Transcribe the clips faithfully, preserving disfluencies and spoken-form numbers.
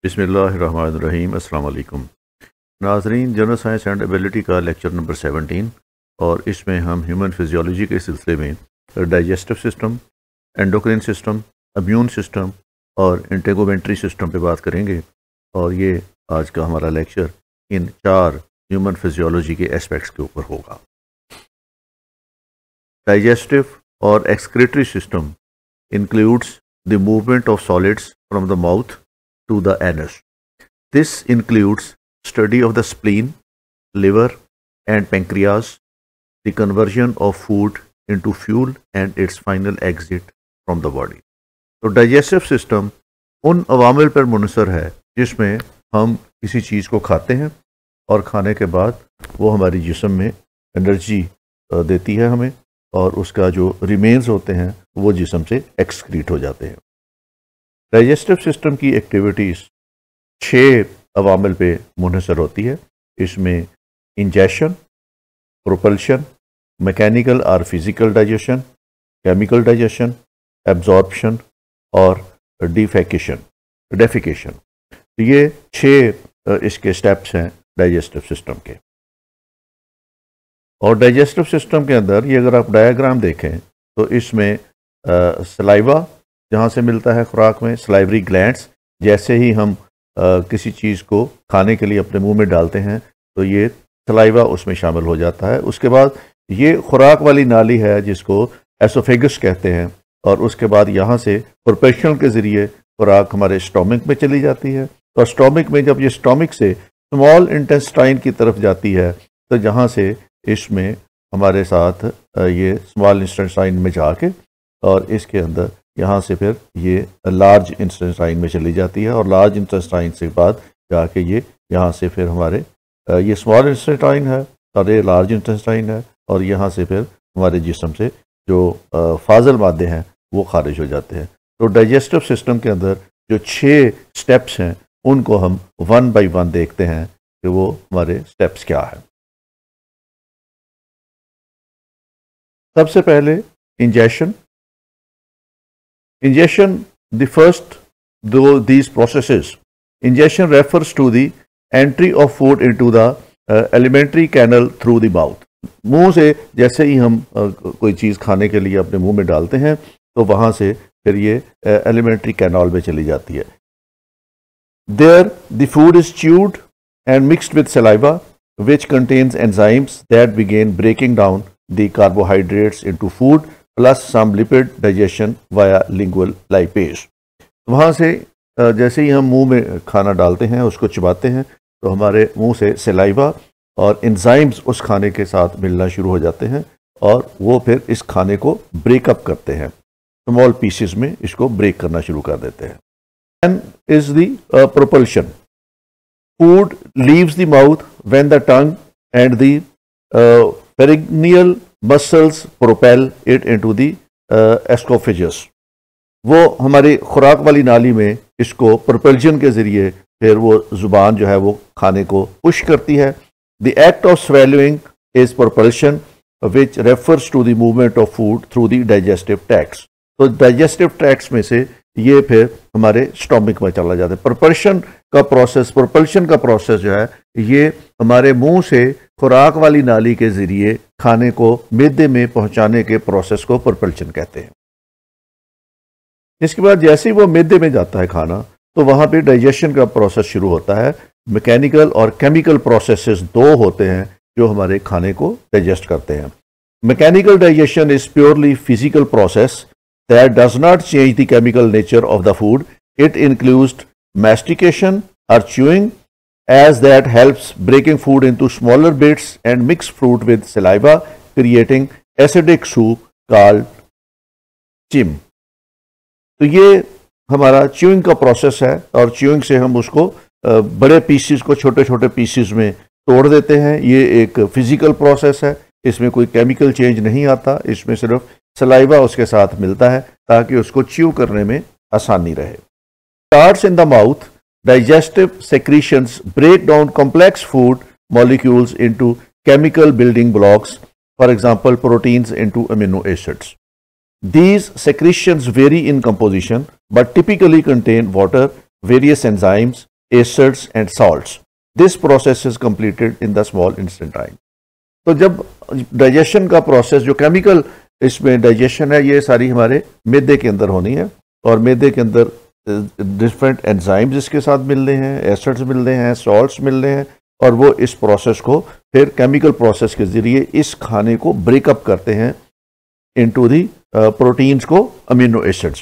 बिस्मिल्लाहिर्रहमानिर्रहीम। अस्सलाम वालेकुम नाज़रीन, जनरल साइंस एंड एबिलिटी का लेक्चर नंबर सेवनटीन, और इसमें हम ह्यूमन फिजियोलॉजी के सिलसिले में digestive system, endocrine system, immune system और इंटेगोमेंट्री सिस्टम पे बात करेंगे। और ये आज का हमारा लेक्चर इन चार ह्यूमन फिजियोलॉजी के एस्पेक्ट्स के ऊपर होगा। डाइजेस्टिव और excretory system includes the movement of solids from the mouth to the anus. This includes study of the spleen, liver and pancreas, the conversion of food into fuel and its final exit from the body. तो digestive system उन अवामिल पर मुनसर है जिसमें हम किसी चीज़ को खाते हैं और खाने के बाद वो हमारी जिस्म में एनर्जी देती है हमें, और उसका जो रिमेन्स होते हैं वो जिस्म से एक्सक्रीट हो जाते हैं। डाइजेस्टिव सिस्टम की एक्टिविटीज़ छः अवामिल पे मुनहसर होती है। इसमें इंजेशन, प्रोपल्शन, मैकेनिकल और physical digestion, chemical digestion, absorption और डिफेकेशन डेफिकेशन। तो ये छः इसके स्टेप्स हैं डाइजेस्टिव सिस्टम के। और डाइजेस्टिव सिस्टम के अंदर ये अगर आप डायग्राम देखें तो इसमें सलाइवा जहाँ से मिलता है खुराक में, सलाइवरी ग्लैंड्स, जैसे ही हम आ, किसी चीज़ को खाने के लिए अपने मुंह में डालते हैं तो ये सलाइवा उसमें शामिल हो जाता है। उसके बाद ये खुराक वाली नाली है जिसको एसोफेगस कहते हैं, और उसके बाद यहाँ से प्रोपेशन के ज़रिए खुराक हमारे स्टोमिक में चली जाती है। और स्टोमिक में जब ये स्टोमिक से स्मॉल इंटेस्टाइन की तरफ जाती है तो जहाँ से इसमें हमारे साथ ये स्मॉल इंटेस्टाइन में जाके और इसके अंदर यहाँ से फिर ये लार्ज इंटेस्टाइन में चली जाती है, और लार्ज इंटेस्टाइन से बाद जाके ये यहाँ से फिर हमारे ये स्मॉल इंटेस्टाइन है और ये लार्ज इंटेस्टाइन है, और यहाँ से फिर हमारे जिस्म से जो फाजल मादे हैं वो खारिज हो जाते हैं। तो डाइजेस्टिव सिस्टम के अंदर जो छः स्टेप्स हैं उनको हम वन बाई वन देखते हैं कि वो हमारे स्टेप्स क्या है। सबसे पहले ingestion. Ingestion, the first though these processes, ingestion refers to the entry of food into the uh, alimentary canal through the mouth. मुंह से जैसे ही हम uh, कोई चीज़ खाने के लिए अपने मुंह में डालते हैं तो वहाँ से फिर ये एलिमेंट्री uh, कैनाल में चली जाती है। There the food is chewed and mixed with saliva, which contains enzymes that begin breaking down the carbohydrates into food plus some lipid digestion via lingual lipase. वहाँ से जैसे ही हम मुंह में खाना डालते हैं, उसको चबाते हैं, तो हमारे मुंह से सलाइवा और एंजाइम्स उस खाने के साथ मिलना शुरू हो जाते हैं, और वो फिर इस खाने को ब्रेकअप करते हैं, स्मॉल पीसेस में इसको ब्रेक करना शुरू कर देते हैं। And is the propulsion. Food leaves the mouth when the tongue and the pharyngeal muscles propel it into the oesophagus. वो हमारी खुराक वाली नाली में इसको प्रोपल्शन के ज़रिए फिर वो ज़ुबान जो है वो खाने को पुश करती है। The act of swallowing is propulsion which refers to the movement of food through the digestive tracts. तो डाइजेस्टिव ट्रैक्ट्स में से ये फिर हमारे स्टोमिक में चला जाता है। प्रोपल्शन का प्रोसेस प्रोपल्शन का प्रोसेस जो है ये हमारे मुंह से खुराक वाली नाली के जरिए खाने को मैदे में पहुंचाने के प्रोसेस को प्रोपल्शन कहते हैं। इसके बाद जैसे ही वो मैदे में जाता है खाना, तो वहां पे डाइजेशन का प्रोसेस शुरू होता है। मैकेनिकल और केमिकल प्रोसेसेस दो होते हैं जो हमारे खाने को डाइजेस्ट करते हैं। Mechanical digestion is purely physical process that does not change the chemical nature of the food. It includes mastication or chewing, as that helps breaking food into smaller bits and mix fruit with saliva, creating acidic soup called chim. तो ये हमारा chewing का process है, और chewing से हम उसको बड़े पीसीस को छोटे छोटे पीसीस में तोड़ देते हैं। ये एक फिजिकल प्रोसेस है, इसमें कोई केमिकल चेंज नहीं आता, इसमें सिर्फ सलाइवा उसके साथ मिलता है ताकि उसको च्यू करने में आसानी रहे। Starts in the mouth, digestive secretions break down complex food molecules into chemical building blocks, for example, proteins into amino acids. These secretions vary in composition but typically contain water, various enzymes, acids and salts. This process is completed in the small intestine. तो जब digestion का process, जो chemical इसमें digestion है, ये सारी हमारे मैदे के अंदर होनी है, और मैदे के अंदर डिफरेंट एंजाइम्स इसके साथ मिल रहे हैं, एसिड्स मिल रहे हैं, सॉल्ट्स मिल रहे हैं, और वो इस प्रोसेस को फिर केमिकल प्रोसेस के जरिए इस खाने को ब्रेकअप करते हैं इनटू दी प्रोटीन्स को अमीनो एसिड्स।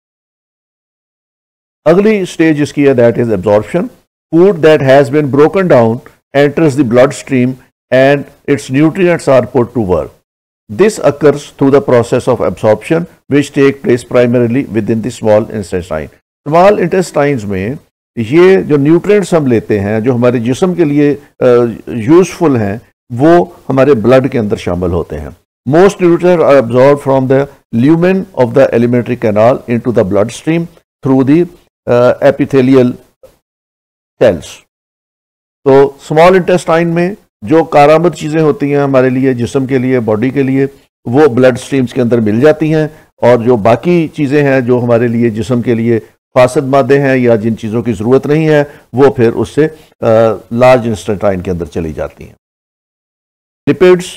अगली स्टेज इसकी है, that is absorption. Food that has been broken down enters the blood stream and its nutrients are put to work. This occurs through the process of absorption which take place primarily within the small intestine. Small intestines में ये जो nutrients हम लेते हैं, जो हमारे जिस्म के लिए यूजफुल uh, हैं, वो हमारे ब्लड के अंदर शामिल होते हैं। Most nutrients are absorbed from the lumen of the alimentary canal into the bloodstream through the uh, epithelial cells. तो small intestine में जो कारामद चीज़ें होती हैं हमारे लिए, जिस्म के लिए, बॉडी के लिए, वो ब्लड स्ट्रीम्स के अंदर मिल जाती हैं, और जो बाकी चीज़ें हैं जो हमारे लिए जिस्म के लिए फासद मादे हैं या जिन चीज़ों की ज़रूरत नहीं है, वो फिर उससे लार्ज इंटेस्टाइन के अंदर चली जाती हैं। Lipids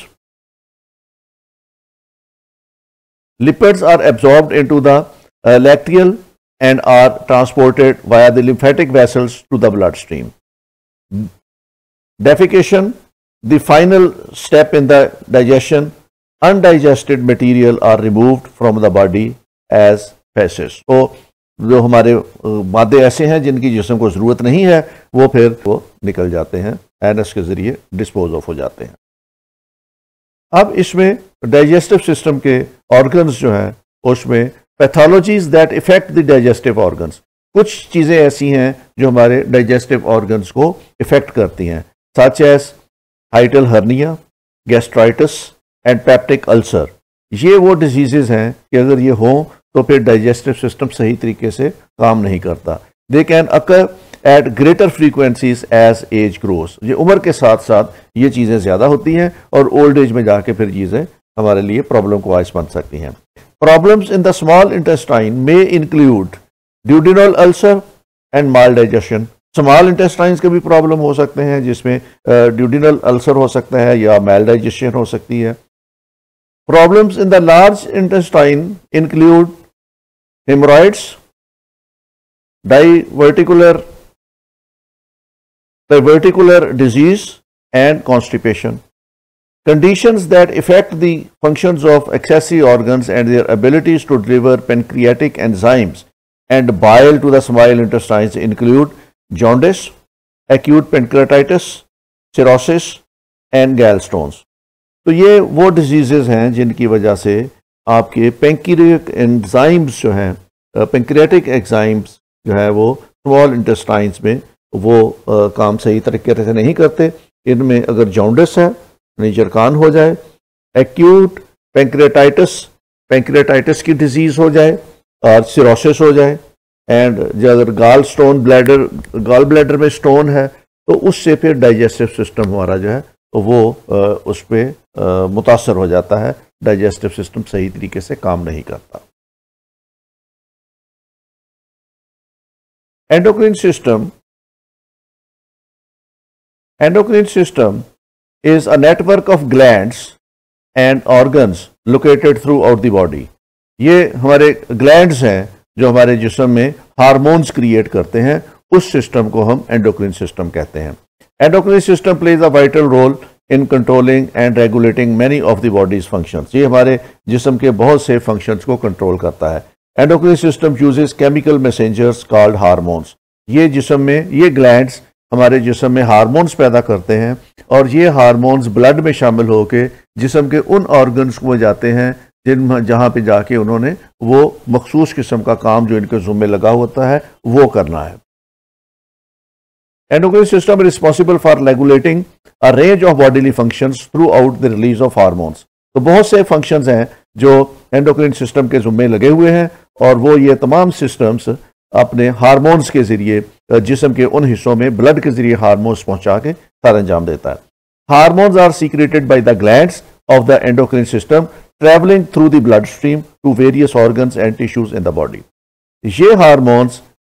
lipids are absorbed into the lacteal and are transported via the lymphatic vessels to the blood stream. Defecation, the final step in the digestion, undigested material are removed from the body as feces. तो जो हमारे मादे ऐसे हैं जिनकी जिस्म को ज़रूरत नहीं है, वो फिर वो निकल जाते हैं, एनस के ज़रिए डिस्पोज ऑफ हो जाते हैं। अब इसमें डाइजेस्टिव सिस्टम के ऑर्गन्स जो हैं, उसमें pathologies that effect the digestive organs, कुछ चीज़ें ऐसी हैं जो हमारे डाइजेस्टिव ऑर्गन्स को इफेक्ट करती हैं, such as hiatal hernia, gastritis and peptic ulcer. ये वो डिजीजेज हैं कि अगर ये हों तो फिर डाइजेस्टिव सिस्टम सही तरीके से काम नहीं करता। They can occur at greater frequencies as age grows. ये उम्र के साथ साथ ये चीज़ें ज़्यादा होती हैं, और ओल्ड एज में जाके फिर चीज़ें हमारे लिए प्रॉब्लम को आइस बन सकती हैं। Problems in the small intestine may include duodenal ulcer and maldigestion. Small intestines के भी प्रॉब्लम हो सकते हैं, जिसमें ड्यूडिनल अल्सर हो सकता है या मैलडाइजेशन हो सकती है। Problems in the large intestine include haemorrhoids, diverticular diverticular disease and constipation. Conditions that affect the functions of accessory organs and their abilities to deliver pancreatic enzymes and bile to the small intestines include jaundice, acute pancreatitis, cirrhosis and gallstones. तो ये वो diseases हैं जिनकी वजह से आपके pancreatic enzymes जो हैं, पेंक्रियाटिक एंजाइम्स जो है वो स्मॉल इंटेस्टाइन्स में वो आ, काम सही तरीके से नहीं करते। इनमें अगर जॉन्डिस है, जरखान हो जाए, एक्यूट पेंक्रियाटाइटिस पेंक्रियाटाइटिस की डिजीज हो जाए, और सिरोसिस हो जाए, एंड अगर gall stone bladder gall bladder में स्टोन है, तो उससे फिर डाइजेस्टिव सिस्टम हमारा जो है वो आ, उस पर मुतासर हो जाता है, डाइजेस्टिव सिस्टम सही तरीके से काम नहीं करता। Endocrine system endocrine system is a network of glands and organs located throughout the body. ये हमारे ग्लैंड्स हैं जो हमारे जिस्म में हार्मोन्स क्रिएट करते हैं, उस सिस्टम को हम एंडोक्राइन सिस्टम कहते हैं। Endocrine system plays a vital role in controlling and regulating many of the body's functions. ये हमारे जिस्म के बहुत से फंक्शंस को कंट्रोल करता है। Endocrine system uses chemical messengers called hormones. ये जिस्म में ये ग्लैंड्स हमारे जिस्म में हार्मोन्स पैदा करते हैं, और ये हार्मोन्स ब्लड में शामिल होकर जिस्म के उन ऑर्गन्स को जाते हैं जिन जहाँ पे जाके उन्होंने वो मखसूस किस्म का काम जो इनके ज़ुम्मे लगा होता है वो करना है। Endocrine system responsible for regulating a range of bodily functions throughout the release of hormones. तो बहुत से फंक्शंस हैं जो एंडोक्राइन सिस्टम के ज़ुम्मे लगे हुए हैं, और वो ये तमाम सिस्टम्स अपने हार्मोन्स के ज़रिए जिस्म के उन हिस्सों में ब्लड के ज़रिए हार्मोन्स पहुंचा के सारा अंजाम देता है। Hormones are secreted by the glands of the endocrine system travelling through the blood stream to various organs and tissues in the body. ये हार्मोन्स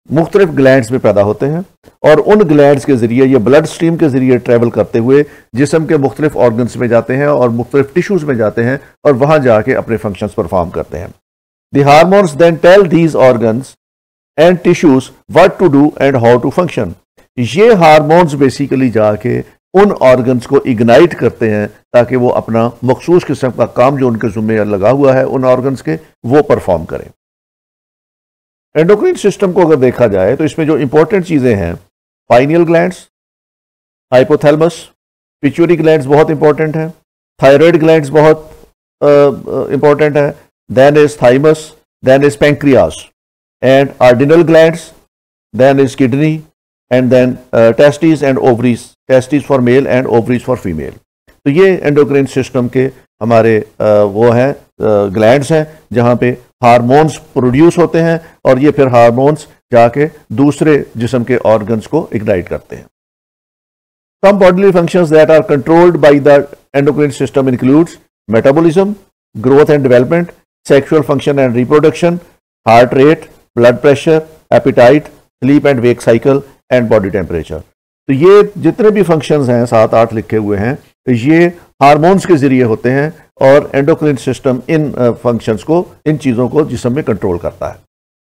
मुख्तलिफ ग्लैंड्स में पैदा होते हैं और उन ग्लैंड्स के जरिए ये ब्लड स्ट्रीम के जरिए ट्रेवल करते हुए जिस्म के मुख्तलिफ ऑर्गन्स में जाते हैं और मुख्तलिफ टिश्यूज में जाते हैं और वहां जाके अपने फंक्शंस परफॉर्म करते हैं। The hormones then tell these organs and tissues what to do and how to function. ये हार्मोन्स बेसिकली जाके उन ऑर्गन्स को इग्नाइट करते हैं ताकि वो अपना मखसूस किस्म का काम जो उनके जुम्मे लगा हुआ है उन ऑर्गन्स के वो परफॉर्म करें। एंडोक्राइन सिस्टम को अगर देखा जाए तो इसमें जो इंपॉर्टेंट चीज़ें हैं, pineal glands, hypothalamus, pituitary glands बहुत इंपॉर्टेंट है, थायराइड ग्लैंड्स बहुत इंपॉर्टेंट है, then is thymus, then is pancreas and adrenal glands, then is kidney and then testis and ovaries, testis for male and ovaries for female. तो ये endocrine system के हमारे uh, वो हैं glands हैं जहाँ पे हार्मोन्स प्रोड्यूस होते हैं और ये फिर हार्मोन्स जाके दूसरे जिस्म के ऑर्गन्स को इग्नाइट करते हैं। Some bodily functions that are controlled by the endocrine system includes metabolism, growth and development, sexual function and reproduction, heart rate, blood pressure, appetite, sleep and wake cycle and body temperature। तो ये जितने भी functions हैं सात आठ लिखे हुए हैं ये हार्मोन्स के जरिए होते हैं और एंडोक्राइन सिस्टम इन फंक्शंस को, इन चीजों को जिस्म में कंट्रोल करता है।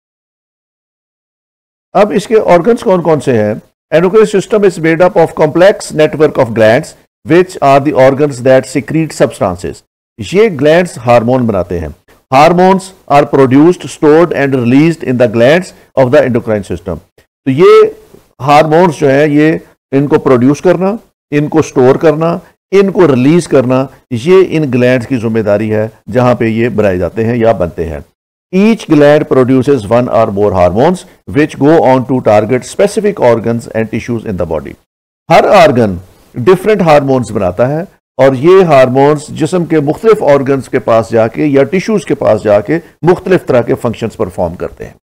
अब इसके ऑर्गन्स कौन कौन से हैं? Endocrine system is made up of complex network of glands which are the organs that secrete substances. ये ग्लैंड्स हार्मोन बनाते हैं। Hormones are produced, stored and released in the glands of the endocrine system. तो ये hormones जो है ये इनको produce करना, इनको स्टोर करना, इनको रिलीज करना, ये इन ग्लैंड्स की जिम्मेदारी है जहां पे ये बनाए जाते हैं या बनते हैं। Each gland produces one or more hormones which go on to target specific organs and tissues in the body. हर ऑर्गन डिफरेंट हार्मोन्स बनाता है और ये हार्मोन्स जिस्म के मुख्तलिफ ऑर्गन्स के पास जाके या टिश्यूज के पास जाके मुख्तलिफ तरह के फंक्शंस परफॉर्म करते हैं।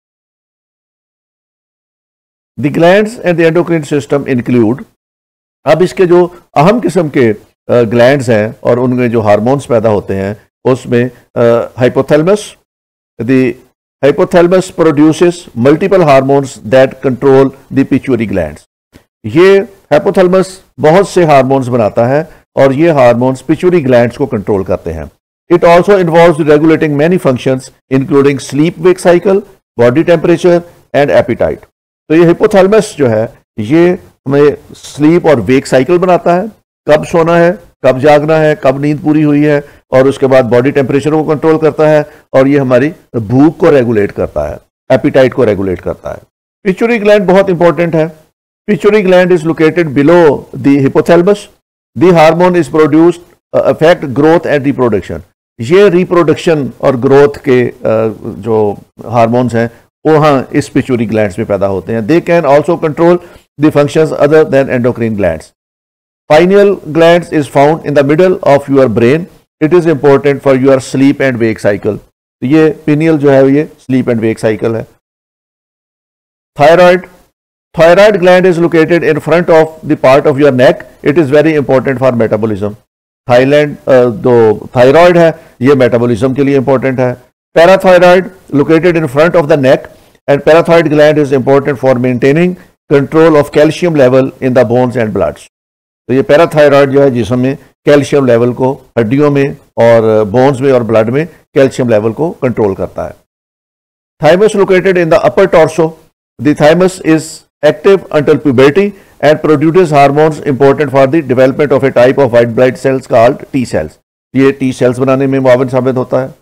The glands and the endocrine system include, अब इसके जो अहम किस्म के ग्लैंड्स हैं और उनमें जो हार्मोन्स पैदा होते हैं उसमें hypothalamus, the hypothalamus produces multiple hormones that control the pituitary glands. ये हाइपोथैलेमस बहुत से हार्मोन्स बनाता है और ये हार्मोन्स पिट्यूटरी ग्लैंड्स को कंट्रोल करते हैं। It also involves regulating many functions including sleep wake cycle, body temperature and appetite. तो ये हाइपोथैलेमस जो है ये हमें स्लीप और वेक साइकिल बनाता है, कब सोना है, कब जागना है, कब नींद पूरी हुई है, और उसके बाद बॉडी टेम्परेचर को कंट्रोल करता है और ये हमारी भूख को रेगुलेट करता है, एपिटाइट को रेगुलेट करता है। पिट्यूटरी ग्लैंड बहुत इंपॉर्टेंट है। Pituitary gland is located below the hypothalamus. The hormone is produced affect growth and reproduction. ये रिप्रोडक्शन और ग्रोथ के जो हार्मोन्स हैं वहाँ इस पिट्यूटरी ग्लैंड्स में पैदा होते हैं। They can also control the functions other than endocrine glands. Pineal glands is found in the middle of your brain. It is important for your sleep and wake cycle. तो ये pineal जो है ये sleep and wake cycle है। Thyroid. Thyroid gland is located in front of the part of your neck. It is very important for metabolism. Thailand uh, जो thyroid है ये metabolism के लिए important है। Parathyroid located in front of the neck and parathyroid gland is important for maintaining control of calcium level in the bones and bloods. तो ये parathyroid जो है जिसमें कैल्शियम लेवल को हड्डियों में और बोन्स में और ब्लड में कैल्शियम लेवल को कंट्रोल करता है। Thymus located in the upper torso. The thymus is active until puberty and produces hormones important for the development of a type of white blood cells called T cells. ये T cells बनाने में मुआविन साबित होता है।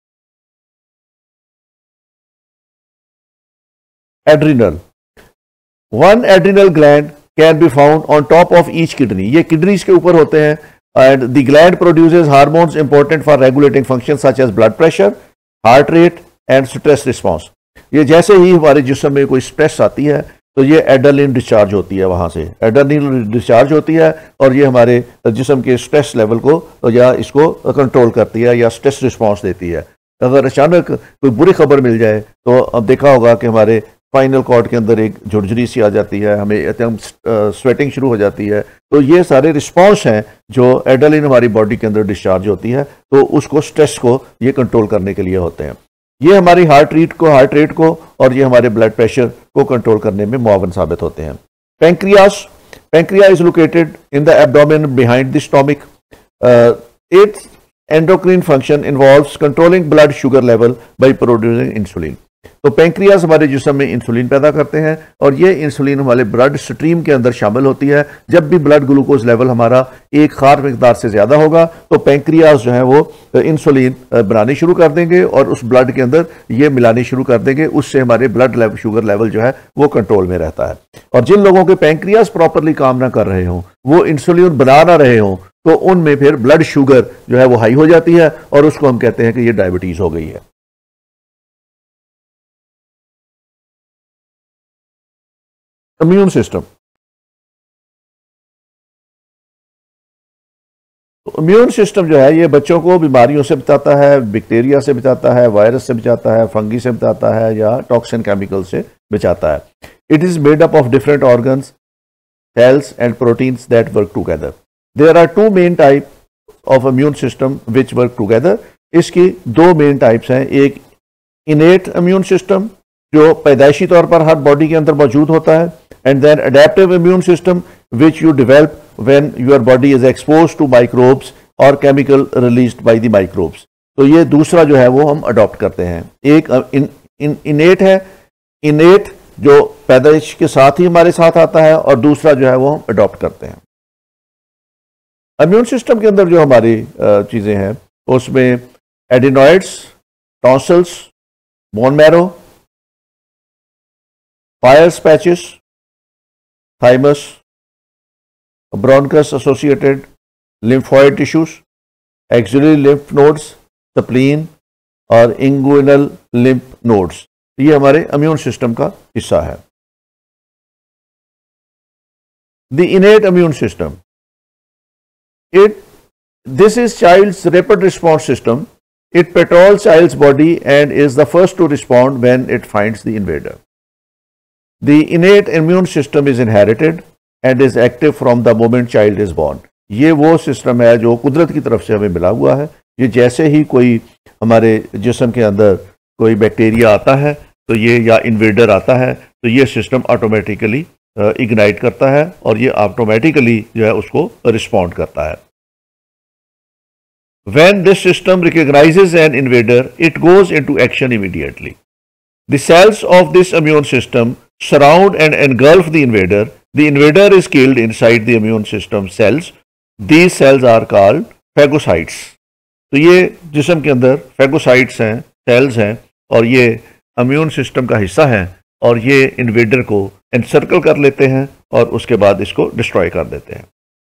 Adrenal. One adrenal gland can be found on top of each kidney. ये kidneys के ऊपर होते हैं and the gland produces hormones important for regulating functions such as blood pressure, heart rate and stress response. ये जैसे ही हमारे जिस्म में कोई स्ट्रेस आती है तो ये एड्रेनलिन डिस्चार्ज होती है, वहाँ से एड्रेनलिन डिस्चार्ज होती है और ये हमारे जिस्म के स्ट्रेस लेवल को या इसको कंट्रोल करती है या स्ट्रेस रिस्पॉन्स देती है। अगर अचानक कोई बुरी खबर मिल जाए तो अब देखा होगा कि हमारे स्पाइनल कॉर्ड के अंदर एक झुरझुरी सी आ जाती है, हमें एकदम स्वेटिंग शुरू हो जाती है। तो ये सारे रिस्पॉन्स हैं जो एड्रेनलिन हमारी बॉडी के अंदर डिस्चार्ज होती है, तो उसको स्ट्रेस को ये कंट्रोल करने के लिए होते हैं। ये हमारी हार्ट रेट को हार्ट रेट को और ये हमारे ब्लड प्रेशर को कंट्रोल करने में मुआवन साबित होते हैं। Pancreas, pancreas is located in the abdomen behind the stomach. Its endocrine function involves controlling blood sugar level by producing insulin. तो पैंक्रियास हमारे जिस्म में इंसुलिन पैदा करते हैं और ये इंसुलिन हमारे ब्लड स्ट्रीम के अंदर शामिल होती है। जब भी ब्लड ग्लूकोज लेवल हमारा एक खास मिकदार से ज्यादा होगा तो पैंक्रियास जो है वो इंसुलिन बनानी शुरू कर देंगे और उस ब्लड के अंदर ये मिलानी शुरू कर देंगे। उससे हमारे ब्लड लेवल शुगर लेवल जो है वो कंट्रोल में रहता है। और जिन लोगों के पैंक्रियास प्रॉपरली काम ना कर रहे हों, वो इंसुलिन बना ना रहे हों, तो उनमें फिर ब्लड शुगर जो है वो हाई हो जाती है और उसको हम कहते हैं कि ये डायबिटीज हो गई है। इम्यून सिस्टम, तो इम्यून सिस्टम जो है ये बच्चों को बीमारियों से बचाता है, बैक्टीरिया से बचाता है, वायरस से बचाता है, फंगी से बचाता है या टॉक्सिन केमिकल से बचाता है। It is made up of different organs, cells and proteins that work together. There are two main type of immune system which work together. इसकी दो मेन टाइप्स हैं। एक इनेट इम्यून सिस्टम जो पैदाइशी तौर पर हर बॉडी के अंदर मौजूद होता है, and then adaptive immune system which you develop when your body is exposed to microbes or chemical released by the microbes। तो ये दूसरा जो है वो हम अडॉप्ट करते हैं। एक इन, इन, इनेट है, इनेट जो पैदाइश के साथ ही हमारे साथ आता है, और दूसरा जो है वो हम अडॉप्ट करते हैं। इम्यून सिस्टम के अंदर जो हमारी चीजें हैं उसमें adenoids, tonsils, bone marrow, Peyer's patches, thymus, bronchus associated lymphoid tissues, axillary lymph nodes, spleen और inguinal lymph nodes, ये हमारे इम्यून सिस्टम का हिस्सा है। The innate immune system, it this is child's rapid response system. It patrols child's body and is the first to respond when it finds the invader. The innate immune system is inherited and is active from the moment child is born. ये वो system है जो कुदरत की तरफ से हमें मिला हुआ है। ये जैसे ही कोई हमारे जिस्म के अंदर कोई बैक्टीरिया आता है तो ये या इन्वेडर आता है तो ये सिस्टम ऑटोमेटिकली इग्नाइट करता है और ये ऑटोमेटिकली जो है उसको रिस्पॉन्ड करता है। When this system recognizes an invader, it goes into action immediately. The cells of this immune system surround and engulf the invader. The invader is killed inside the immune system cells. These cells are called phagocytes. तो ये जिस्म के अंदर phagocytes हैं, cells हैं, और ये immune system का हिस्सा हैं और ये इन्वेडर को एनसर्कल कर लेते हैं और उसके बाद इसको डिस्ट्रॉय कर देते हैं।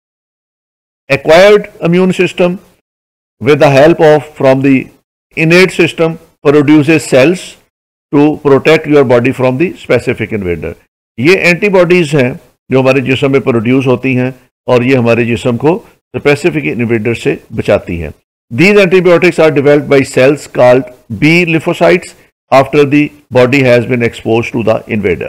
Acquired immune system with the help of from the innate system produces cells to protect your body from the specific invader. ये एंटीबॉडीज हैं जो हमारे जिस्म में प्रोड्यूस होती हैं और ये हमारे जिस्म को स्पेसिफिक इन्वेडर से बचाती हैं। These antibiotics are developed by cells called B lymphocytes after the body has been exposed to the invader.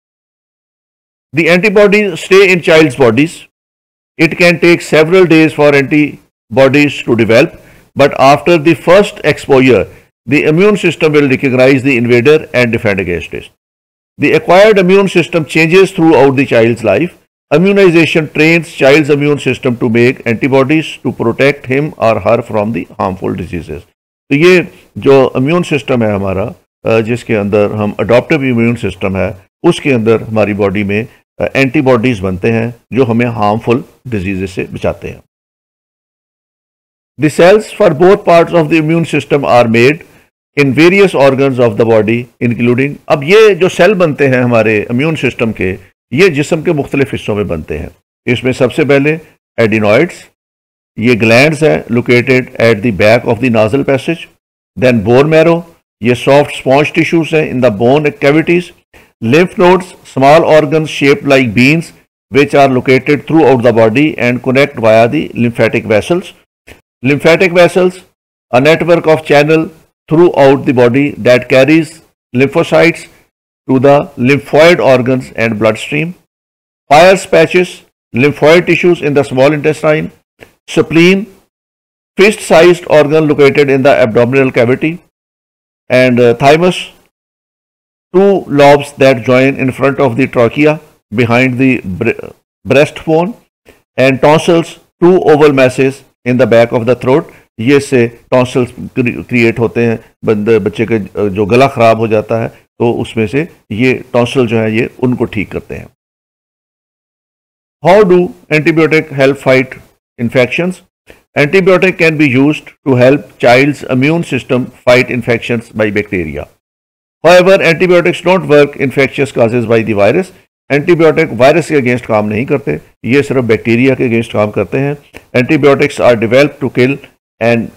The antibodies stay in child's bodies. It can take several days for antibodies to develop, but after the first exposure, the immune system will recognize the invader and defend against it. The acquired immune system changes throughout the child's life. Immunization trains child's immune system to make antibodies to protect him or her from the harmful diseases. तो ये जो immune system है हमारा, जिसके अंदर हम adaptive immune system है, उसके अंदर हमारी बॉडी में एंटीबॉडीज बनते हैं जो हमें हार्मफुल डिजीजेस से बचाते हैं। The cells for both parts of the immune system are made in various organs of the body including, अब ये जो सेल बनते हैं हमारे इम्यून सिस्टम के, ये जिस्म के मुख्तलिफ हिस्सों में बनते हैं। इसमें सबसे पहले एडिनॉइड्स, ये ग्लैंड्स हैं located at the back of the nasal passage. Then bone marrow, ये सॉफ्ट स्पॉन्ज टिश्यूज हैं in the bone cavities. Lymph nodes, small organs shaped like beans which are located throughout the body and connect via the lymphatic vessels. Lymphatic vessels, a network of channel throughout the body that carries lymphocytes to the lymphoid organs and bloodstream. Peyer's patches, lymphoid tissues in the small intestine. Spleen, fist-sized organ located in the abdominal cavity. and uh, thymus, two lobes that join in front of the trachea behind the breastbone, and tonsils, two oval masses in the back of the throat. ये से tonsils create होते हैं, बंदे बच्चे के जो गला खराब हो जाता है तो उसमें से ये टॉन्सिल जो है ये उनको ठीक करते हैं. How do antibiotic help fight infections? Antibiotic can be used to help child's immune system fight infections by bacteria. However, antibiotics don't work infectious causes by the virus. Antibiotic virus के against काम नहीं करते, ये सिर्फ bacteria के against काम करते हैं. Antibiotics are developed to kill and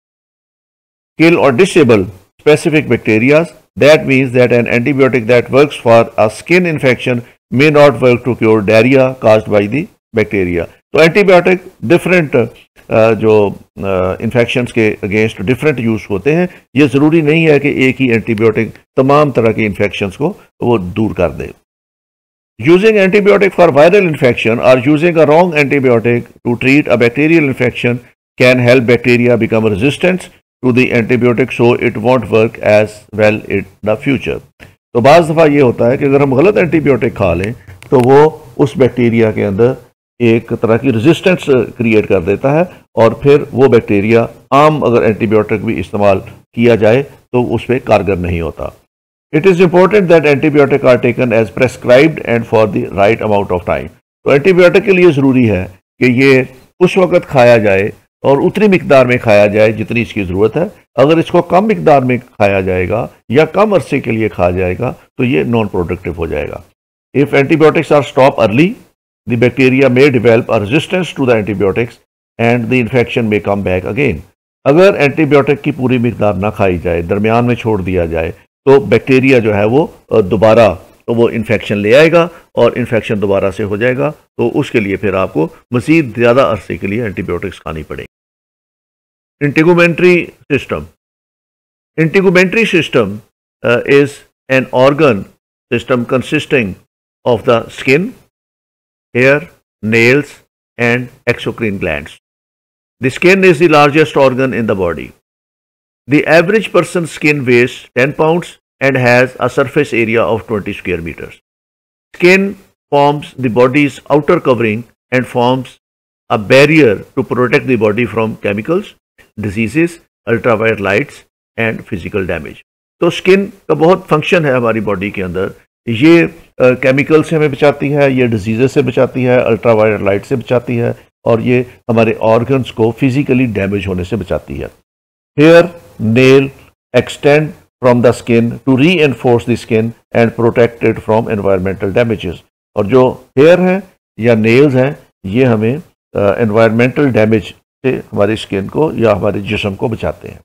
kill or disable specific bacteria. That means that an antibiotic that works for a skin infection may not work to cure diarrhea caused by the bacteria. तो antibiotic different जो infections के against different use होते हैं. ये ज़रूरी नहीं है कि एक ही एंटीबायोटिक तमाम तरह के इन्फेक्शंस को वो दूर कर दे. Using antibiotic for viral infection or using a wrong antibiotic to treat a bacterial infection can help bacteria become resistant to the antibiotic so it won't work as well in the future. तो बाज़ दफ़ा ये होता है कि अगर हम गलत एंटीबायोटिक खा लें तो वो उस बैक्टीरिया के अंदर एक तरह की रेजिस्टेंस क्रिएट कर देता है और फिर वो बैक्टीरिया आम अगर एंटीबायोटिक भी इस्तेमाल किया जाए तो उस पर कारगर नहीं होता. It is important that antibiotic are taken as prescribed and for the right amount of time. तो एंटीबायोटिक के लिए ज़रूरी है कि ये उस वक्त खाया जाए और उतनी मिकदार में खाया जाए जितनी इसकी ज़रूरत है. अगर इसको कम मिकदार में खाया जाएगा या कम अरसे के लिए खाया जाएगा तो ये नॉन प्रोडक्टिव हो जाएगा. If antibiotics are stop early, the bacteria may develop a resistance to the antibiotics and the infection may come back again. अगर एंटीबायोटिक की पूरी मिकदार ना खाई जाए, दरमियान में छोड़ दिया जाए तो बैक्टीरिया जो है वो दोबारा तो वो इन्फेक्शन ले आएगा और इन्फेक्शन दोबारा से हो जाएगा. तो उसके लिए फिर आपको मज़ीद ज़्यादा अरसे के लिए एंटीबायोटिक्स खानी पड़ेगी. Integumentary system. Integumentary system is an organ system consisting of the skin, hair, nails, and exocrine glands. The skin is the largest organ in the body. The average person's skin weighs ten pounds and has a surface area of twenty square meters. Skin forms the body's outer covering and forms a barrier to protect the body from chemicals, diseases, ultraviolet lights, and physical damage. तो skin का बहुत function है हमारी body के अंदर. ये chemical uh, से हमें बचाती है, ये डिजीज़ से बचाती है, अल्ट्रावायलेट लाइट से बचाती है और ये हमारे ऑर्गन्स को फिजिकली डैमेज होने से बचाती है. Hair, nail extend from the skin to reinforce the skin and protect it from environmental damages. और जो हेयर हैं या नेल्स हैं ये हमें एनवायरमेंटल uh, डैमेज से हमारी स्किन को या हमारे जिस्म को बचाते हैं.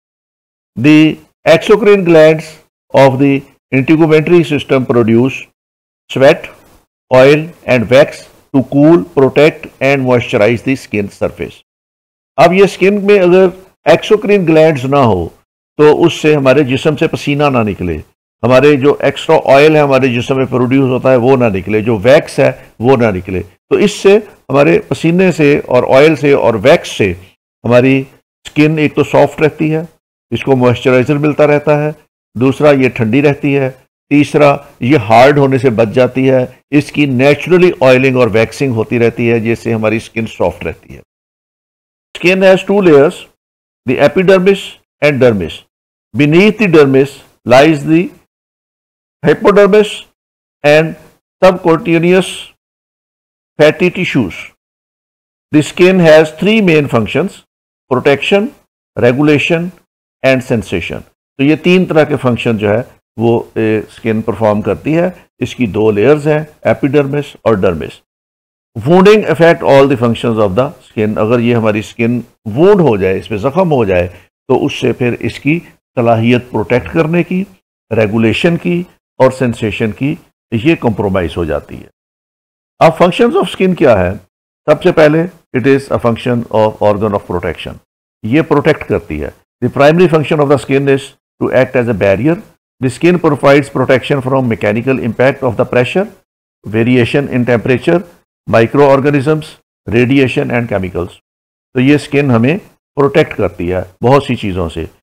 The exocrine glands of the integumentary system produce sweat, oil and wax to cool, protect and moisturize the skin surface. अब ये स्किन में अगर एक्सोक्राइन ग्लैंड्स ना हो तो उससे हमारे जिस्म से पसीना ना निकले, हमारे जो एक्स्ट्रा ऑयल है हमारे जिस्म में प्रोड्यूस होता है वो ना निकले, जो वैक्स है वो ना निकले. तो इससे हमारे पसीने से और ऑयल से और वैक्स से हमारी स्किन एक तो सॉफ्ट रहती है, इसको मॉइस्चराइजर मिलता रहता है, दूसरा ये ठंडी रहती है, तीसरा ये हार्ड होने से बच जाती है, इसकी नेचुरली ऑयलिंग और वैक्सिंग होती रहती है जिससे हमारी स्किन सॉफ्ट रहती है. Skin has two layers, the epidermis and dermis. Beneath the dermis lies the hypodermis and subcutaneous fatty tissues. The skin has three main functions: protection, regulation and sensation. तो ये तीन तरह के फंक्शन जो है वो स्किन परफॉर्म करती है. इसकी दो लेयर्स हैं, एपिडर्मिस और dermis. Wounding affect all the functions of the skin. अगर ये हमारी स्किन वुंड हो जाए, इस पर जख्म हो जाए तो उससे फिर इसकी सलाहियत प्रोटेक्ट करने की, रेगुलेशन की और सेंसेशन की ये कॉम्प्रोमाइज हो जाती है. अब फंक्शंस ऑफ स्किन क्या है? सबसे पहले it is a function of organ of protection. ये प्रोटेक्ट करती है. The primary function of the skin is to act as a barrier. The skin provides protection from mechanical impact of the pressure, variation in temperature, microorganisms, radiation and chemicals. तो ये skin हमें protect करती है बहुत सी चीज़ों से.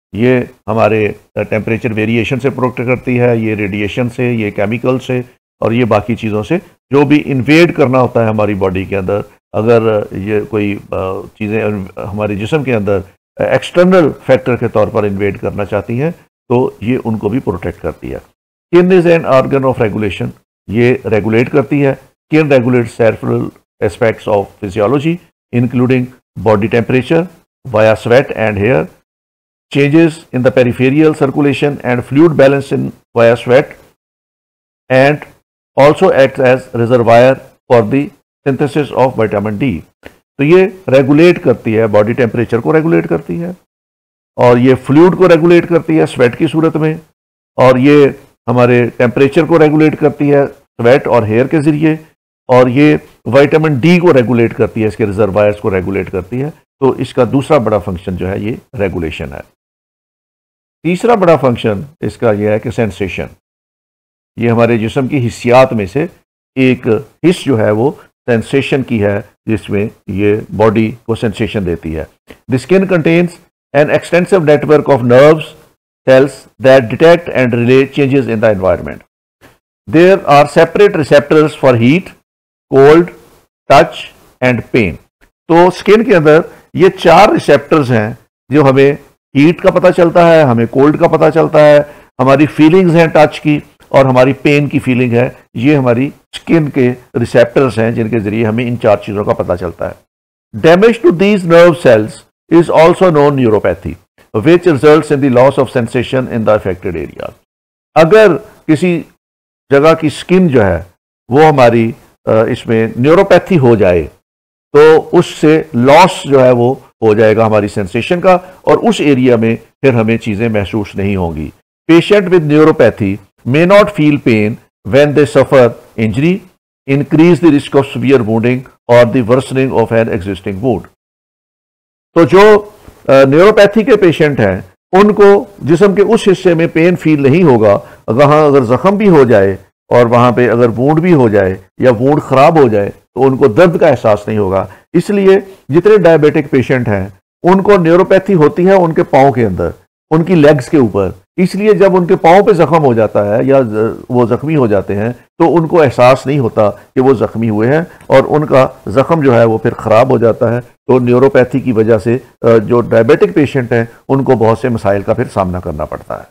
ये हमारे टेम्परेचर वेरिएशन से प्रोटेक्ट करती है, ये रेडिएशन से, ये केमिकल से और ये बाकी चीज़ों से जो भी इन्वेड करना होता है हमारी बॉडी के अंदर। अगर ये कोई चीज़ें हमारे जिस्म के अंदर एक्सटर्नल फैक्टर के तौर पर इन्वेड करना चाहती हैं तो ये उनको भी प्रोटेक्ट करती है। Skin is an organ of regulation, ये रेगुलेट करती है। Skin regulate several aspects of physiology including body temperature via sweat and hair, changes in the peripheral circulation and fluid balance in via sweat, and also acts as reservoir for the synthesis of vitamin D। तो ये regulate करती है, body temperature को regulate करती है और ये fluid को रेगुलेट करती है स्वेट की सूरत में, और ये हमारे टेम्परेचर को रेगुलेट करती है स्वेट और हेयर के ज़रिए, और ये विटामिन डी को रेगुलेट करती है, इसके रिजर्वायर्स को रेगुलेट करती है। तो इसका दूसरा बड़ा फंक्शन जो है ये रेगुलेशन है। तीसरा बड़ा फंक्शन इसका यह है कि सेंसेशन, ये हमारे जिस्म की हिस्सियात में से एक हिस्स जो है वो सेंसेशन की है, जिसमें ये बॉडी को सेंसेशन देती है। The skin contains an extensive network of nerves cells that detect and relay changes in the environment. There are separate receptors for heat, cold, touch and pain. तो स्किन के अंदर ये चार रिसेप्टर्स हैं जो हमें हीट का पता चलता है, हमें कोल्ड का पता चलता है, हमारी फीलिंग्स हैं टच की, और हमारी पेन की फीलिंग है। ये हमारी स्किन के रिसेप्टर्स हैं जिनके जरिए हमें इन चार चीज़ों का पता चलता है। Damage to these nerve cells is also known neuropathy which results in the loss of sensation in the affected area. अगर किसी जगह की स्किन जो है वो हमारी इसमें न्यूरोपैथी हो जाए तो उससे लॉस जो है वो हो जाएगा हमारी सेंसेशन का, और उस एरिया में फिर हमें चीज़ें महसूस नहीं होंगी। Patient with neuropathy may not feel pain when they suffer injury, increase the risk of severe wounding or the worsening of an existing wound। तो जो न्यूरोपैथी के पेशेंट हैं उनको जिस्म के उस हिस्से में पेन फील नहीं होगा। वहाँ अगर जख्म भी हो जाए और वहाँ पे अगर वूंड भी हो जाए या वूंड खराब हो जाए तो उनको दर्द का एहसास नहीं होगा। इसलिए जितने डायबिटिक पेशेंट हैं उनको न्यूरोपैथी होती है उनके पाँव के अंदर, उनकी लेग्स के ऊपर। इसलिए जब उनके पाँव पे जख्म हो जाता है या वो जख्मी हो जाते हैं तो उनको एहसास नहीं होता कि वो जख्मी हुए हैं, और उनका जख्म जो है वो फिर ख़राब हो जाता है। तो न्यूरोपैथी की वजह से जो डायबिटिक पेशेंट हैं उनको बहुत से मसाइल का फिर सामना करना पड़ता है।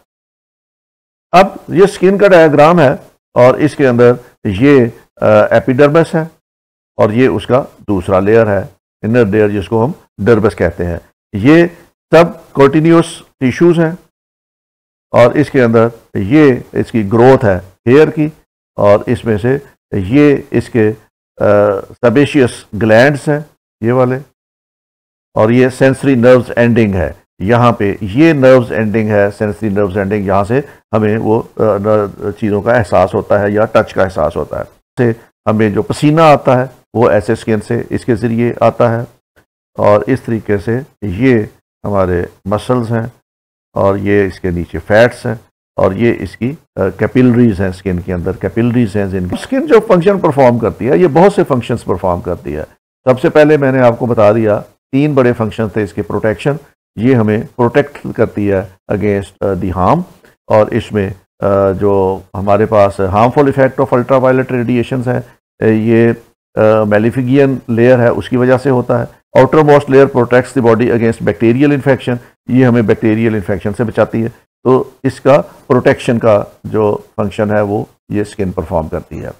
अब ये स्किन का डायग्राम है और इसके अंदर ये एपिडर्मिस है और ये उसका दूसरा लेयर है, इनर लेयर, जिसको हम डर्मिस कहते हैं। ये सब कॉन्टिन्यूस टिश्यूज हैं और इसके अंदर ये इसकी ग्रोथ है हेयर की, और इसमें से ये इसके सेबेशियस ग्लैंड्स हैं ये वाले, और ये सेंसरी नर्व्स एंडिंग है। यहाँ पे ये नर्व्स एंडिंग है, सेंसरी नर्व्स एंडिंग, यहाँ से हमें वो चीज़ों का एहसास होता है या टच का एहसास होता है। से हमें जो पसीना आता है वो ऐसे स्किन से इसके ज़रिए आता है, और इस तरीके से ये हमारे मसल्स हैं और ये इसके नीचे फैट्स हैं, और ये इसकी कैपिलरीज हैं, स्किन के अंदर कैपिलरीज हैं जिनकी स्किन जो फंक्शन परफॉर्म करती है ये बहुत से फंक्शंस परफॉर्म करती है। सबसे पहले मैंने आपको बता दिया तीन बड़े फंक्शन थे इसके। प्रोटेक्शन, ये हमें प्रोटेक्ट करती है अगेंस्ट दी हार्म, और इसमें uh, जो हमारे पास harmful effect of ultraviolet radiation है ये मेलिफिगियन लेयर है उसकी वजह से होता है। Outer most layer protects the body against bacterial infection, ये हमें बैक्टीरियल इन्फेक्शन से बचाती है। तो इसका प्रोटेक्शन का जो फंक्शन है वो ये स्किन परफॉर्म करती है।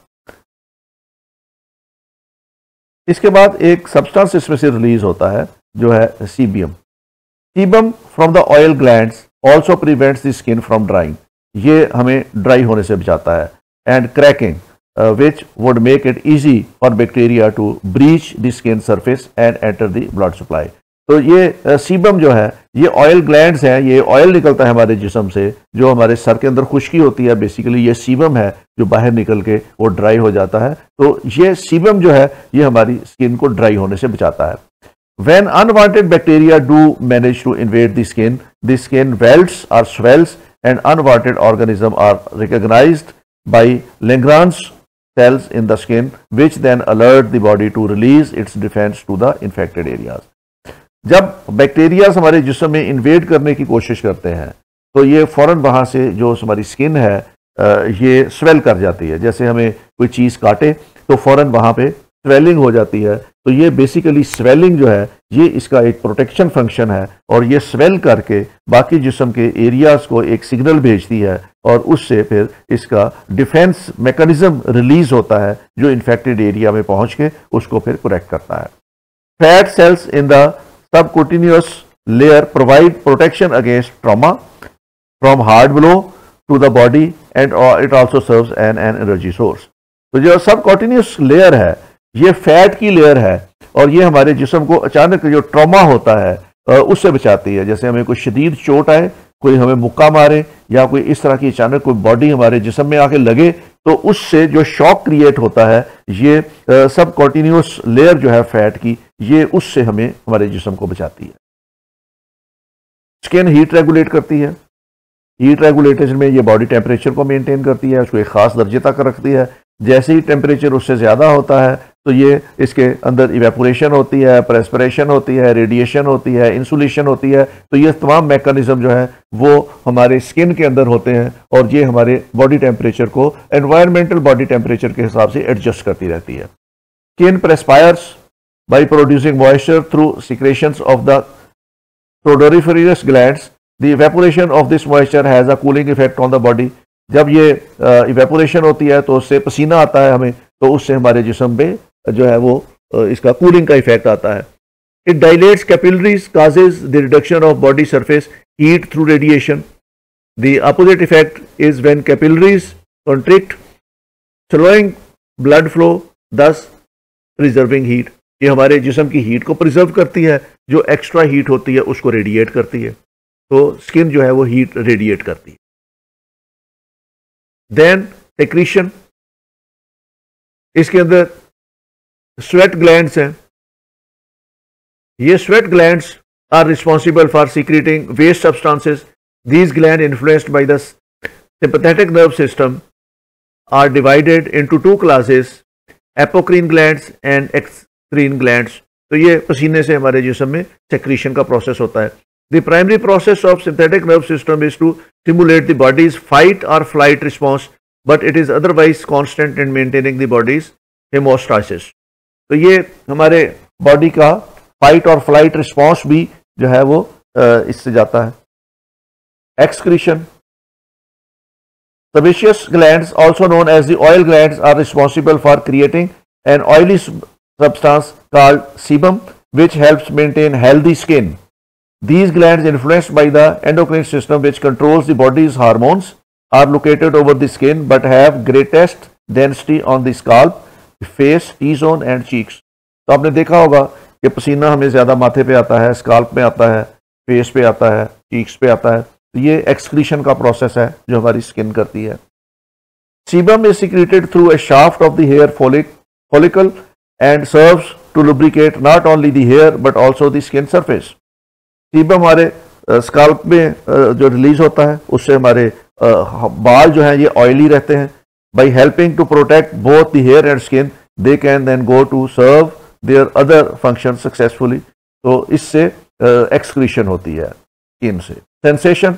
इसके बाद एक सब्सटेंस इसमें से रिलीज होता है जो है sebum. Sebum from the oil glands also prevents the skin from drying, ये हमें ड्राई होने से बचाता है। And cracking which would make it easy for bacteria to breach the skin surface and enter the blood supply. तो ये sebum जो है ये ऑयल ग्लैंड्स हैं, ये ऑयल निकलता है हमारे जिस्म से, जो हमारे सर के अंदर खुश्की होती है, बेसिकली ये सीबम है जो बाहर निकल के वो ड्राई हो जाता है। तो ये सीबम जो है ये हमारी स्किन को ड्राई होने से बचाता है। When unwanted bacteria do manage to invade the skin, the skin welts or swells and unwanted organisms are recognized by Langerhans cells in the skin, which then alert the body to release its defense to the infected areas. जब bacteria हमारे जिस्म में invade करने की कोशिश करते हैं तो ये फौरन वहाँ से जो हमारी स्किन है ये स्वेल कर जाती है। जैसे हमें कोई चीज़ काटे तो फौरन वहाँ पे स्वेलिंग हो जाती है। तो ये बेसिकली स्वेलिंग जो है ये इसका एक प्रोटेक्शन फंक्शन है और ये स्वेल करके बाकी जिस्म के एरियाज़ को एक सिग्नल भेजती है और उससे फिर इसका डिफेंस मैकेनिज्म रिलीज होता है जो इन्फेक्टेड एरिया में पहुँच के उसको फिर करेक्ट करता है। Fat cells in the subcutaneous layer provide protection against trauma from hard blow to the body and it also serves an an energy source. तो जो सबक्यूटेनियस लेयर है ये फैट की लेयर है और ये हमारे जिस्म को अचानक जो ट्रॉमा होता है उससे बचाती है। जैसे हमें कोई शदीद चोट आए, कोई हमें मुक्का मारे या कोई इस तरह की अचानक कोई बॉडी हमारे जिस्म में आके लगे तो उससे जो शॉक क्रिएट होता है ये सबक्यूटेनियस लेयर जो है फैट की ये उससे हमें हमारे जिस्म को बचाती है। स्किन हीट रेगुलेट करती है। हीट रेगुलेशन में ये बॉडी टेम्परेचर को मेंटेन करती है, उसको एक खास दर्जे तक रखती है। जैसे ही टेम्परेचर उससे ज़्यादा होता है तो ये इसके अंदर इवेपोरेशन होती है, प्रेस्पिरेशन होती है, रेडिएशन होती है, इंसुलेशन होती है। तो ये तमाम मैकेनिज्म जो है वो हमारे स्किन के अंदर होते हैं और ये हमारे बॉडी टेम्परेचर को एनवायरमेंटल बॉडी टेम्परेचर के हिसाब से एडजस्ट करती रहती है। Skin perspires by producing moisture through secretions of the odoriferous glands. The evaporation of this moisture has a cooling effect on the body. जब ये इवेपोरेशन uh, होती है तो उससे पसीना आता है हमें, तो उससे हमारे जिस्म पे जो है वो uh, इसका कूलिंग का इफेक्ट आता है। It dilates capillaries, causes the reduction of body surface heat through radiation. The opposite effect is when capillaries constrict, slowing blood flow, thus preserving heat. ये हमारे जिस्म की हीट को प्रिजर्व करती है, जो एक्स्ट्रा हीट होती है उसको रेडिएट करती है। तो स्किन जो है वो हीट रेडिएट करती है। देन सेक्रीशन, इसके अंदर स्वेट ग्लैंड्स हैं। ये sweat glands are responsible for secreting waste substances. These gland influenced by the sympathetic nerve system are divided into two classes, apocrine glands and eccrine glands. तो ये पसीने से हमारे जिस्म में सेक्रीशन का प्रोसेस होता है। The primary process of synthetic nerve system is to stimulate the body's fight or flight response, but it is otherwise constant in maintaining the body's homeostasis. तो ये हमारे बॉडी का फाइट और फ्लाइट रिस्पॉन्स भी जो है वो इससे जाता है। Excretion, sebaceous glands, also known as the oil glands, are responsible for creating an oily substance called sebum, which helps maintain healthy skin. These glands, influenced by the endocrine system, which controls the body's hormones, are located over the skin but have greatest density on the scalp, face, T-zone and cheeks. तो आपने देखा होगा कि पसीना हमें ज़्यादा माथे पे आता है, स्काल्प में आता है, फेस पे आता है, चीक्स पे आता है। तो ये एक्सक्रीशन का प्रोसेस है जो हमारी स्किन करती है। Sebum is secreted through a shaft of the hair follicle and serves to lubricate not only the hair but also the skin surface. Sebum हमारे स्काल्प में जो रिलीज होता है उससे हमारे बाल जो हैं ये ऑयली रहते हैं। By helping to protect both the hair and skin they can then go to serve their other function successfully. तो इससे एक्सक्रीशन होती है स्किन से। Sensation,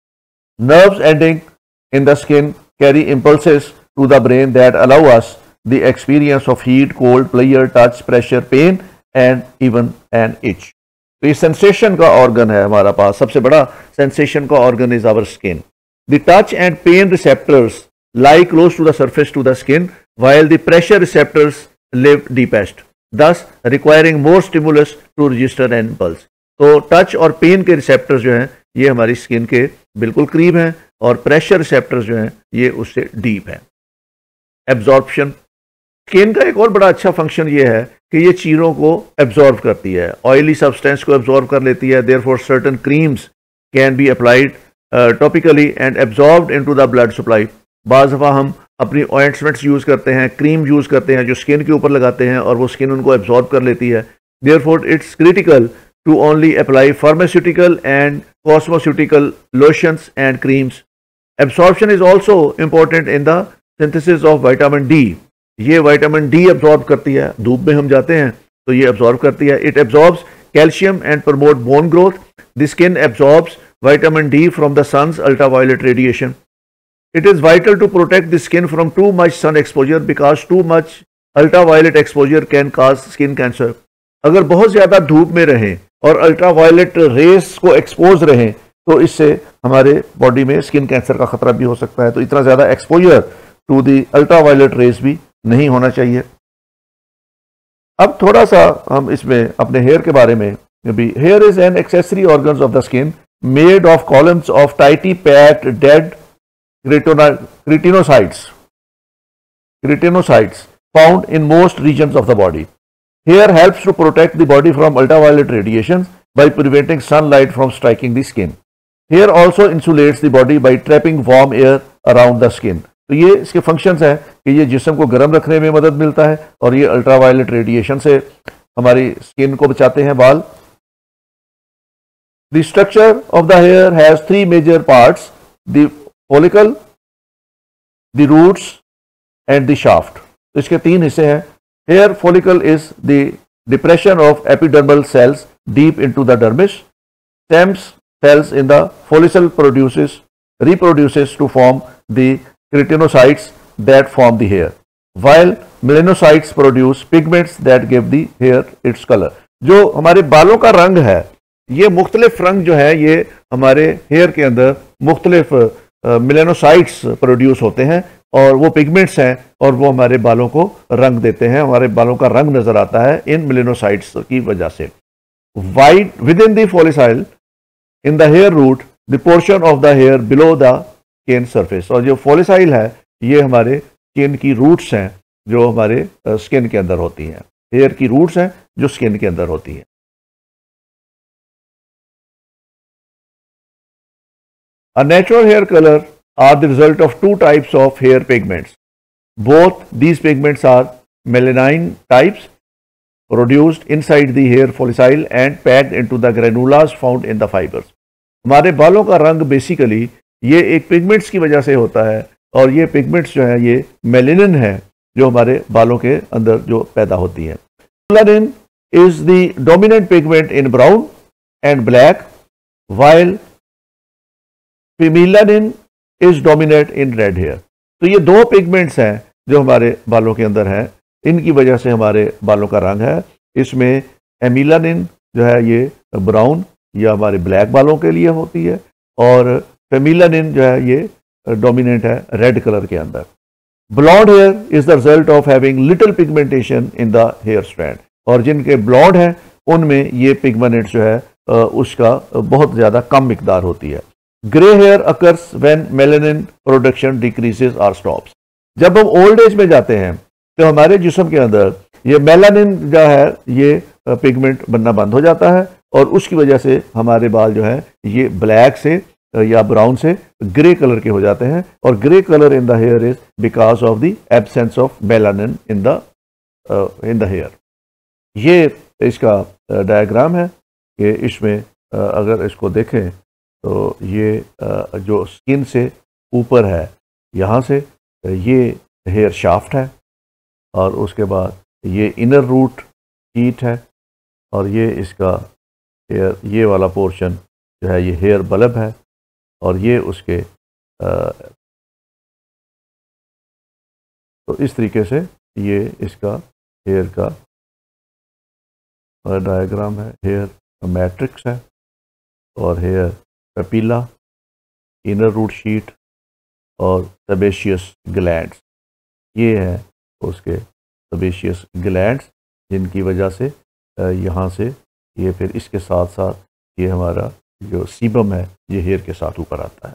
nerves ending in the skin carry impulses to the brain that allow us the experience of heat, cold, pleasure, touch, pressure, pain and even an itch. तो ये sensation का organ है हमारा पास। सबसे बड़ा सेंसेशन का organ is our skin. The touch and pain receptors lie close to the surface to the skin, while the pressure receptors live deepest, thus requiring more stimulus to register an impulse. तो touch और pain के receptors जो हैं ये हमारी skin के बिल्कुल करीब हैं और प्रेशर रिसेप्टर्स जो हैं ये उससे डीप हैं। एब्जॉर्प्शन, स्किन का एक और बड़ा अच्छा फंक्शन ये है कि ये चीज़ों को एब्जॉर्ब करती है, ऑयली सब्सटेंस को एब्जॉर्ब कर लेती है। Therefore certain creams can be applied topically and absorbed into the blood supply. बाज़ दफ़ा हम अपनी ऑइंटमेंट्स यूज़ करते हैं, क्रीम यूज़ करते हैं जो स्किन के ऊपर लगाते हैं और वो स्किन उनको एब्जॉर्ब कर लेती है। Therefore it's critical to only apply pharmaceutical and cosmeceutical lotions and creams. Absorption is also important in the synthesis of vitamin D. ये vitamin D absorb करती है, धूप में हम जाते हैं तो ये absorb करती है। It absorbs calcium and promote bone growth. The skin absorbs vitamin D from the sun's ultraviolet radiation. It is vital to protect the skin from too much sun exposure because too much ultraviolet exposure can cause skin cancer. अगर बहुत ज़्यादा धूप में रहें और ultraviolet rays को expose रहें तो इससे हमारे बॉडी में स्किन कैंसर का खतरा भी हो सकता है। तो इतना ज़्यादा exposure to the ultraviolet rays भी नहीं होना चाहिए। अब थोड़ा सा हम इसमें अपने हेयर के बारे में भी, hair is an accessory organs of the skin made of columns of tightly packed dead keratinocytes keratinocytes found in most regions of the body. Hair helps to protect the body from ultraviolet radiation by preventing sunlight from striking the skin. Hair also insulates the body by trapping warm air around the skin. तो ये इसके functions हैं कि ये जिस्म को गर्म रखने में मदद मिलता है और ये अल्ट्रावायलेट रेडिएशन से हमारी स्किन को बचाते हैं बाल। The structure of the hair has three major parts: the follicle, the roots and the shaft. इसके तीन हिस्से हैं। Hair follicle is the depression of epidermal cells deep into the dermis. Stems cells in the follicle produces reproduces to form the keratinocytes that form the hair, while melanocytes produce pigments that give the hair its color. जो हमारे बालों का रंग है, ये मुख्तलिफ रंग जो है ये हमारे हेयर के अंदर मुख्तलिफ मेलानोसाइट्स प्रोड्यूस होते हैं और वो पिगमेंट्स हैं और वो हमारे बालों को रंग देते हैं। हमारे बालों का रंग नजर आता है इन मेलानोसाइट्स की वजह से। Wide within the follicle in the hair root the portion of the hair below the skin surface. और जो फॉलिसाइल है ये हमारे स्किन की रूट्स हैं जो हमारे स्किन के अंदर होती हैं। हेयर की रूट्स हैं जो स्किन के अंदर होती हैं। A natural hair color are the result of two types of hair pigments. Both these pigments are melanin types produced inside the hair follicle and packed into the granules found in the fibers. हमारे बालों का रंग basically ये एक pigments की वजह से होता है और ये पिगमेंट्स जो है ये मेलानिन है जो हमारे बालों के अंदर जो पैदा होती है। Melanin is the dominant pigment in brown and black, while melanin is dominant in red hair. तो ये दो पिगमेंट्स हैं जो हमारे बालों के अंदर हैं, इनकी वजह से हमारे बालों का रंग है। इसमें एमिलानिन जो है ये ब्राउन या हमारे ब्लैक बालों के लिए होती है और फेमिलानिन जो है ये डोमिनेंट है रेड कलर के अंदर। Blond hair is the result of having little pigmentation in the hair strand. और जिनके ब्लॉन्ड हैं उनमें ये पिगमेंट जो है उसका बहुत ज़्यादा कम मिकदार होती है। Grey hair occurs when melanin production decreases or stops. जब हम ओल्ड एज में जाते हैं तो हमारे जिस्म के अंदर ये मेलानिन जो है ये पिगमेंट बनना बंद हो जाता है और उसकी वजह से हमारे बाल जो है ये ब्लैक से या ब्राउन से ग्रे कलर के हो जाते हैं। और grey colour in the hair is because of the absence of melanin in the in the hair. ये इसका डायग्राम है कि इसमें अगर इसको देखें तो ये जो स्किन से ऊपर है यहाँ से ये हेयर शाफ्ट है और उसके बाद ये इनर रूट शीट है और ये इसका हेयर ये वाला पोर्शन जो है ये हेयर बल्ब है और ये उसके आ, तो इस तरीके से ये इसका हेयर का डायग्राम है। हेयर मैट्रिक्स है और hair papilla, inner root sheath और सेबेशियस ग्लैंड्स। ये है उसके सेबेशियस ग्लैंड्स जिनकी वजह से यहाँ से ये फिर इसके साथ साथ ये हमारा जो सीबम है ये हेयर के साथ ऊपर आता है।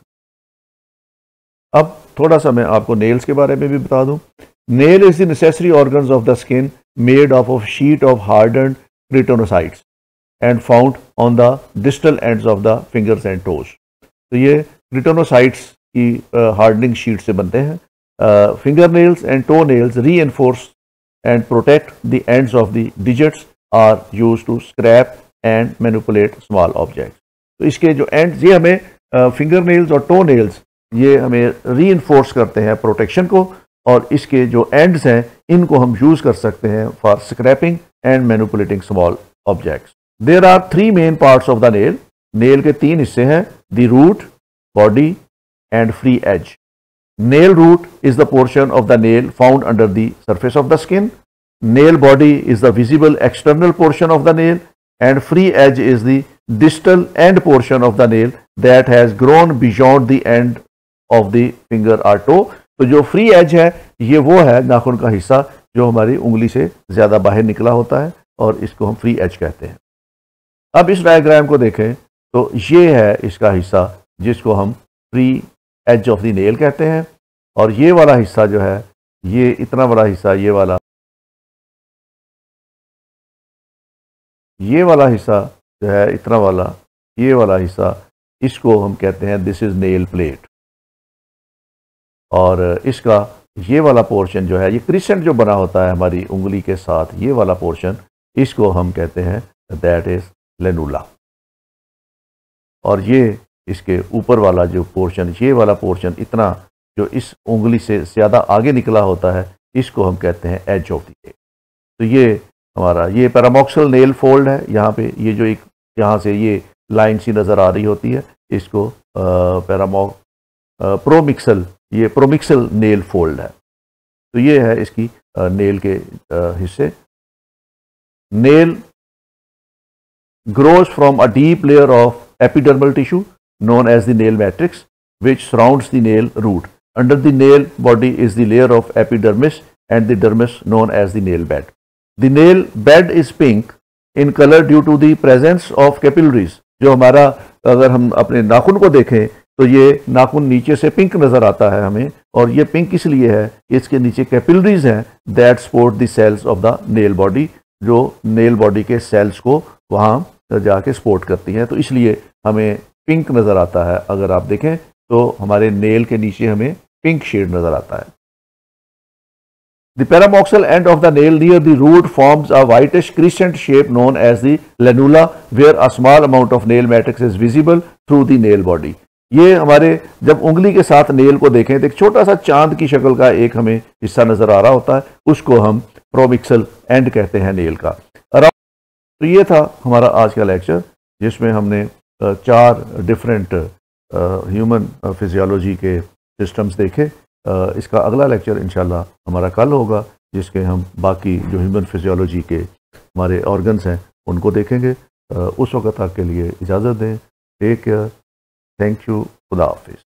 अब थोड़ा सा मैं आपको नेल्स के बारे में भी बता दूं। Nail is the necessary organs of the skin made of of sheet of hardened keratinocytes and found on the distal ends of the fingers and toes. तो ये क्रिटोनोसाइट्स की हार्डनिंग शीट से बनते हैं। Finger nails and toe nails reinforce and protect the ends of the digits are use to scrape and manipulate small objects. तो इसके जो ends ये हमें फिंगर नेल्स और टो नेल्स ये हमें री एनफोर्स करते हैं प्रोटेक्शन को और इसके जो एंड्स हैं इनको हम यूज़ कर सकते हैं for scraping and manipulating small objects. There are three main parts of the nail. Nail के तीन हिस्से हैं, the root, body and free edge. Nail root is the portion of the nail found under the surface of the skin. Nail body is the visible external portion of the nail, and free edge is the distal end portion of the nail that has grown beyond the end of the finger or toe. तो जो free as है ये वो है नाखून का हिस्सा जो हमारी उंगली से ज्यादा बाहर निकला होता है और इसको हम फ्री एज कहते हैं। अब इस डायग्राम को देखें तो ये है इसका हिस्सा जिसको हम free edge of the nail कहते हैं, और ये वाला हिस्सा जो है, ये इतना बड़ा हिस्सा, ये वाला ये वाला हिस्सा जो है, इतना वाला, ये वाला हिस्सा, इसको हम कहते हैं दिस इज नेल प्लेट। और इसका ये वाला पोर्शन जो है, ये क्रिसेंट जो बना होता है हमारी उंगली के साथ, ये वाला पोर्शन, इसको हम कहते हैं दैट इज लेनुला। और ये इसके ऊपर वाला जो पोर्शन, ये वाला पोर्शन इतना जो इस उंगली से ज़्यादा आगे निकला होता है, इसको हम कहते हैं एज ऑफ द नेल। तो ये हमारा ये पैरामॉक्सल नेल फोल्ड है। यहाँ पे ये जो एक यहाँ से ये लाइन सी नज़र आ रही होती है, इसको पैरामॉ प्रोमिक्सल ये प्रोमिक्सल नेल फोल्ड है। तो ये है इसकी आ, नेल के आ, हिस्से। Nail grows from a deep layer of epidermal tissue known as the nail matrix, which surrounds the nail root. Under the nail body is the layer of epidermis and the dermis known as the nail bed. The nail bed is pink in color due to the presence of capillaries. जो हमारा अगर हम अपने नाखून को देखें तो ये नाखून नीचे से पिंक नजर आता है हमें, और ये पिंक इसलिए है कि इसके नीचे कैपिलरीज हैं that support the cells of the nail body, जो नेल बॉडी के सेल्स को वहाँ जाके सपोर्ट करती हैं, तो इसलिए हमें पिंक नज़र आता है। अगर आप देखें तो हमारे नेल के नीचे हमें पिंक शेड नज़र आता है। The paramoxal end of the nail near the root forms a whitish crescent shape known as the lanula, where a small amount of nail matrix is visible through the nail body. ये हमारे जब उंगली के साथ nail को देखें तो एक छोटा सा चांद की शक्ल का एक हमें हिस्सा नज़र आ रहा होता है, उसको हम प्रोमिक्सल एंड कहते हैं नेल का। तो ये था हमारा आज का लेक्चर, जिसमें हमने चार डिफरेंट ह्यूमन फिजियोलॉजी के सिस्टम्स देखे। इसका अगला लेक्चर इंशाल्लाह हमारा कल होगा, जिसके हम बाकी जो ह्यूमन फिजियोलॉजी के हमारे ऑर्गन्स हैं उनको देखेंगे। उस वक्त तक के लिए इजाज़त दें। टेक केयर, थैंक यू, खुदा हाफिज़।